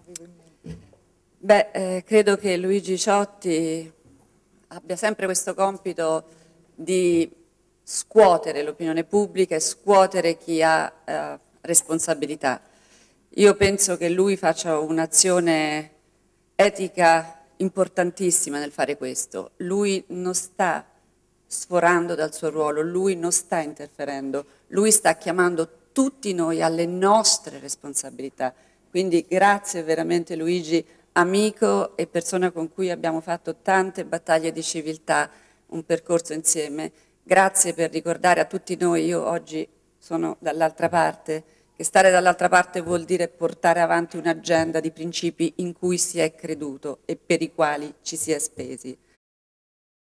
Credo che Luigi Ciotti abbia sempre questo compito di scuotere l'opinione pubblica e scuotere chi ha responsabilità. Io penso che lui faccia un'azione etica importantissima nel fare questo. Lui non sta sforando dal suo ruolo, lui non sta interferendo, lui sta chiamando tutti noi alle nostre responsabilità. Quindi grazie veramente Luigi, amico e persona con cui abbiamo fatto tante battaglie di civiltà, un percorso insieme. Grazie per ricordare a tutti noi, io oggi sono dall'altra parte, che stare dall'altra parte vuol dire portare avanti un'agenda di principi in cui si è creduto e per i quali ci si è spesi.